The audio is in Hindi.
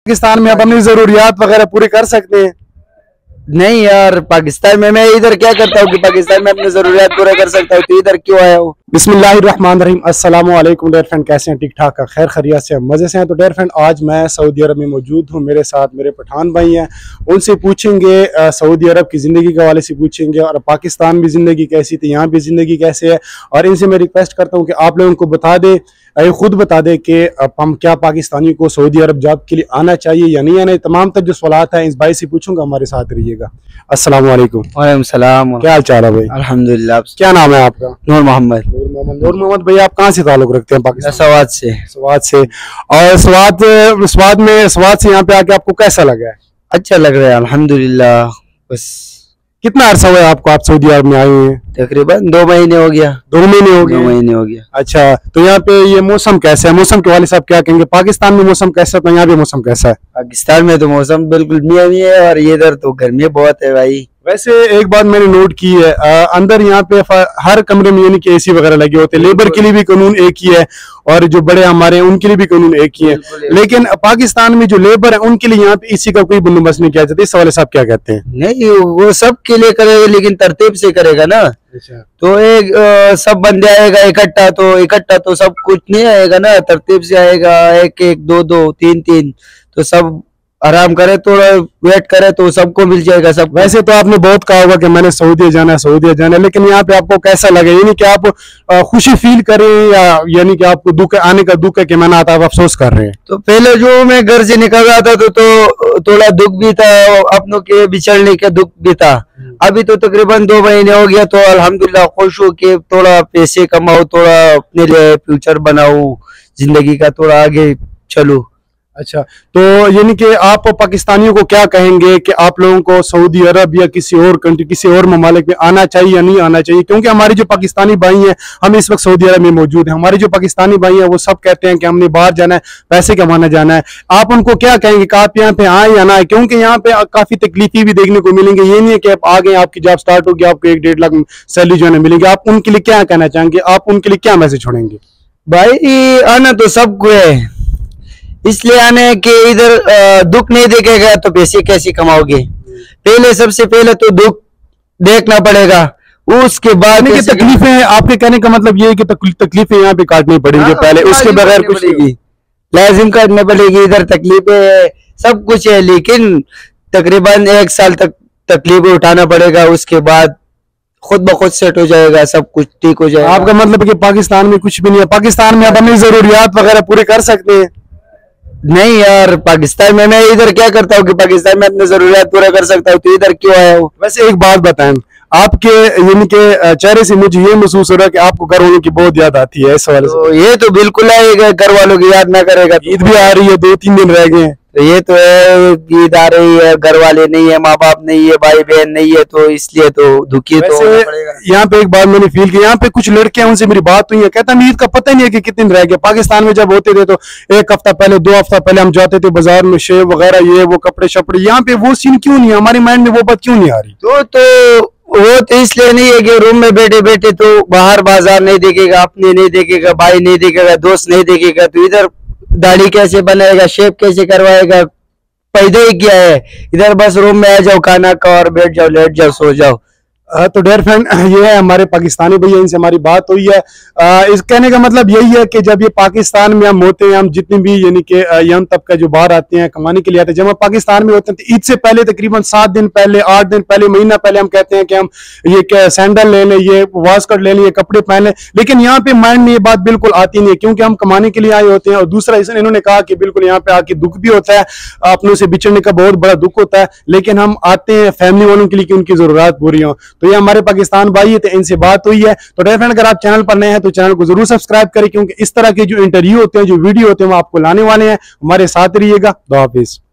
पाकिस्तान में आप अपनी जरूरियात वगैरह पूरी कर सकते हैं? नहीं यार, पाकिस्तान में मैं इधर क्या करता हूँ कि पाकिस्तान में अपनी जरूरियात पूरा कर सकता हूँ, तो इधर क्यों आया हूँ। बिस्मिल्लाहिर्रहमानिर्रहीम, अस्सलाम वालेकुम डेयर फ्रेंड, कैसे हैं? ठीक ठाक, खैर खैरियत से, मज़े से हैं? तो डेयर फ्रेंड, आज मैं सऊदी अरब में मौजूद हूँ। मेरे साथ मेरे पठान भाई हैं, उनसे पूछेंगे सऊदी अरब की ज़िंदगी के हवाले से पूछेंगे, और पाकिस्तान में ज़िंदगी कैसी थी, यहाँ भी ज़िंदगी कैसे है। और इनसे मैं रिक्वेस्ट करता हूँ कि आप लोगों को बता दें, खुद बता दें कि हम क्या पाकिस्तानी को सऊदी अरब जॉब के लिए आना चाहिए या नहीं आना। तमाम तक जो सवालात हैं इस भाई से पूछूंगा, हमारे साथ रहिएगा। अस्सलाम वालेकुम। वालेकुम सलाम। क्या हाल चाल है भाई? अल्हम्दुलिल्लाह। क्या नाम है आपका? नूर मोहम्मद। नूर मोहम्मद भाई, आप कहाँ से ताल्लुक रखते हैं? पाकिस्तान। स्वाद से। स्वाद से। और स्वाद से यहाँ पे आके आपको कैसा लगा है? अच्छा लग रहा है अल्हम्दुलिल्लाह। बस कितना अरसा हुआ है आपको, आप सऊदी अरब में आए हुए हैं? तकरीबन 2 महीने हो गया। 2 महीने हो गए? 2 महीने हो गया। अच्छा, तो यहाँ पे ये मौसम कैसा है? मौसम के वाले साहब क्या कहेंगे? पाकिस्तान में मौसम कैसा है, तो यहाँ पे मौसम कैसा है? पाकिस्तान में तो मौसम बिल्कुल मियाँ मियाँ है, और इधर तो गर्मी बहुत है भाई। वैसे एक बात मैंने नोट की है, अंदर यहाँ पे हर कमरे में यानी कि एसी वगैरह लगे होते हैं। लेबर के लिए भी कानून एक ही है, और जो बड़े हमारे हैं उनके लिए भी कानून एक ही है। लेकिन पाकिस्तान में जो लेबर है उनके लिए यहाँ पे एसी का कोई बंदोबस्त नहीं किया जाता। इस वाले साहब क्या कहते हैं? नहीं, वो सब के लिए करेगा, लेकिन तरतीब से करेगा ना। तो एक सब बंदे आएगा इकट्ठा तो सब कुछ नहीं आएगा ना, तरतीब से आएगा। एक एक, दो दो, तीन तीन, तो सब आराम करे, थोड़ा वेट करे तो सबको मिल जाएगा सब। वैसे तो आपने बहुत कहा होगा कि मैंने सऊदी जाना है, लेकिन यहाँ पे आपको कैसा लगे? यानी कि आप खुशी फील करें या यानी कि आपको दुख आने का दुख है कि मैंने आता, आप अफसोस कर रहे हैं? तो पहले जो मैं घर से निकल रहा था तो थोड़ा दुख भी था, अपनों के बिछड़ने का दुख भी था। अभी तो तकरीबन 2 महीने हो गया, तो अल्हम्दुलिल्लाह खुश हो के थोड़ा पैसे कमाओ, थोड़ा अपने लिए फ्यूचर बनाओ, जिंदगी का थोड़ा आगे चलो। अच्छा, तो यानी कि आप पाकिस्तानियों को क्या कहेंगे कि आप लोगों को सऊदी अरब या किसी और कंट्री, किसी और ममालिक में आना चाहिए या नहीं आना चाहिए? क्योंकि हमारे जो पाकिस्तानी भाई हैं, हम इस वक्त सऊदी अरब में मौजूद हैं, हमारे जो पाकिस्तानी भाई हैं वो सब कहते हैं कि हमने बाहर जाना है, पैसे कमाना जाना है। आप उनको क्या कहेंगे कि आप यहाँ पे आए या ना आए? क्योंकि यहाँ पे काफी तकलीफें भी देखने को मिलेंगी। ये नहीं है कि आप आ गए, आपकी जॉब स्टार्ट होगी, आपको 1-1.5 लाख सैलरी जो है मिलेगी। आप उनके लिए क्या कहना चाहेंगे? आप उनके लिए क्या मैसेज छोड़ेंगे? भाई आना तो सबको है, इसलिए आने के इधर दुख नहीं देखेगा तो पैसे कैसे कमाओगे? पहले सबसे पहले तो दुख देखना पड़ेगा, उसके बाद तकलीफें। आपके कहने का मतलब ये है कि तकलीफें यहाँ पे काटनी पड़ेंगी पहले, उसके बगैर कुछ नहीं। लाजिम काटनी पड़ेगी। इधर तकलीफें सब कुछ है, लेकिन तकरीबन 1 साल तक तकलीफें उठाना पड़ेगा, उसके बाद खुद ब खुद सेट हो जाएगा, सब कुछ ठीक हो जाएगा। आपका मतलब है कि पाकिस्तान में कुछ भी नहीं है? पाकिस्तान में आप अपनी जरूरियात वगैरह पूरी कर सकते हैं? नहीं यार, पाकिस्तान में मैं इधर क्या करता हूँ कि पाकिस्तान में अपनी जरूरियात पूरा कर सकता हूँ, तो इधर क्यों आया हूँ। वैसे एक बात बताएं, आपके यानी के चेहरे से मुझे ये महसूस हो रहा है कि आपको घर वालों की बहुत याद आती है। इस वाले तो ये तो बिल्कुल आएगा, घर वालों की याद ना करेगा। ईद भी आ रही है, 2-3 दिन रह गए हैं, तो ये तो है, ईद आ रही है, घर वाले नहीं है, माँ बाप नहीं है, भाई बहन नहीं है, तो इसलिए तो दुखी तो होना पड़ेगा। यहाँ पे एक बात मैंने फील की, यहाँ पे कुछ लड़के हैं उनसे मेरी बात हुई है, कहता है ईद का पता ही नहीं है कि कितने दिन रह गए। पाकिस्तान में जब होते थे तो 1 हफ्ता पहले, 2 हफ्ता पहले हम जाते थे बाजार में, शेव वगैरह ये वो कपड़े शपड़े। यहाँ पे वो सीन क्यों नहीं है? हमारे माइंड में वो बात क्यों नहीं आ रही? तो वो तो इसलिए नहीं है कि रूम में बैठे बैठे तो बाहर बाजार नहीं देखेगा, अपने नहीं देखेगा, भाई नहीं देखेगा, दोस्त नहीं देखेगा, तो इधर दाढ़ी कैसे बनाएगा, शेप कैसे करवाएगा? पैदा ही क्या है? इधर बस रूम में आ जाओ, खाना खाओ और बैठ जाओ, लेट जाओ, सो जाओ। तो डेयर फ्रेंड, ये है हमारे पाकिस्तानी भैया, इनसे हमारी बात हुई है। इस कहने का मतलब यही है कि जब ये पाकिस्तान में हम होते हैं, हम जितने भी यानी कि यंग तबका जो बाहर आते हैं कमाने के लिए आते हैं, जब हम पाकिस्तान में होते हैं तो ईद से पहले तकरीबन 7 दिन पहले, 8 दिन पहले, महीना पहले हम कहते हैं कि हम ये सैंडल ले लें, ये वास्कट ले लें, ये कपड़े पहन लें। लेकिन यहाँ पे माइंड में ये बात बिल्कुल आती नहीं है, क्योंकि हम कमाने के लिए आए होते हैं। और दूसरा इन्होंने कहा कि बिल्कुल यहाँ पे आके दुख भी होता है, अपनों से बिछड़ने का बहुत बड़ा दुख होता है, लेकिन हम आते हैं फैमिली वालों के लिए कि उनकी जरूरत पूरी हो। तो ये हमारे पाकिस्तान भाई है, तो इनसे बात हुई है। तो डेयर फ्रेंड, अगर आप चैनल पर नए हैं तो चैनल को जरूर सब्सक्राइब करें, क्योंकि इस तरह के जो इंटरव्यू होते हैं, जो वीडियो होते हैं, वो आपको लाने वाले हैं। हमारे साथ रहिएगा। खुदा हाफिज।